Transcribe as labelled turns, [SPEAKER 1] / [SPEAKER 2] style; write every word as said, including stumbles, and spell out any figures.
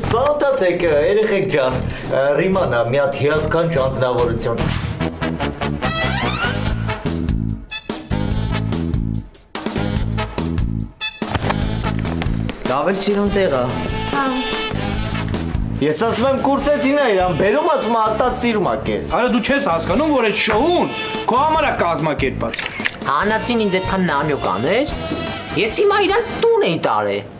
[SPEAKER 1] Ծանոթացեք, երեխեք ջան, Ռիմանա մի հատ հիասքանչ անձնավորություն։ Լավ էլ սիրուն տեղ է։
[SPEAKER 2] Հա։
[SPEAKER 1] Ես ասում եմ կուրծեցին է իրան, բերում ասում հաստատ սիրում է կեզ։
[SPEAKER 3] Արա դու չես հասկանում, որ այս շոուն քո համար է կազմակերպած։
[SPEAKER 4] Հանացին ինձ այդքան նամյոկ աներ, ես հիմա իրան տուն էի տարել։